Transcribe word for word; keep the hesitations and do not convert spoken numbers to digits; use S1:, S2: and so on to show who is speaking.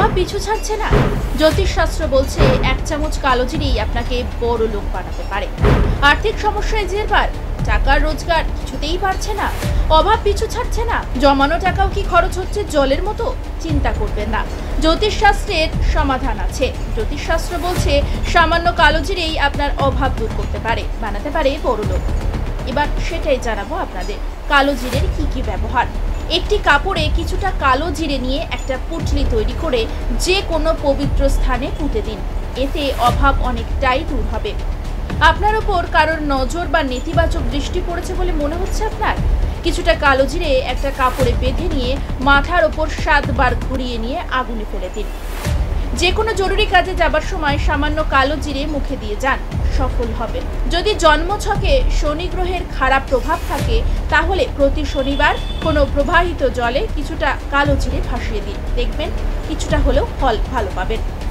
S1: অভাব পিছু ছাড়ছে না। জ্যোতিষশাস্ত্র বলছে এক চামচ কালো জিরেই আপনাকে বড় লোক বানাতে পারে। আর্থিক সমস্যায় জেরবার, টাকার রোজগার কিছুতেই পারছে না, অভাব পিছু ছাড়ছে না, জমানো টাকাও কি খরচ হচ্ছে জলের মতো? চিন্তা করবেন না, জ্যোতিষশাস্ত্রের সমাধান আছে। জ্যোতিষশাস্ত্র বলছে সামান্য কালো জিরেই আপনার অভাব দূর করতে পারে, বানাতে পারে বড় লোক। এবার সেটাই জানাবো আপনাদের, কালো জিরের কি কি ব্যবহার। একটি কাপড়ে কিছুটা কালো জিরে নিয়ে একটা পুঁটলি তৈরি করে যে কোনো পবিত্র স্থানে পুঁতে দিন, এতে অভাব অনেকটাই দূর হবে। আপনার উপর কারোর নজর বা নেতিবাচক দৃষ্টি পড়েছে বলে মনে হচ্ছে আপনার, কিছুটা কালো জিরে একটা কাপড়ে বেঁধে নিয়ে মাথার ওপর সাতবার ঘুরিয়ে নিয়ে আগুনে ফেলে দিন। যে কোনো জরুরি কাজে যাবার সময় সামান্য কালো জিরে মুখে দিয়ে যান, সফল হবেন। যদি জন্মছকে শনি গ্রহের খারাপ প্রভাব থাকে তাহলে প্রতি শনিবার কোনো প্রবাহিত জলে কিছুটা কালো জিরে ভাসিয়ে দিন, দেখবেন কিছুটা হলেও ফল ভালো পাবেন।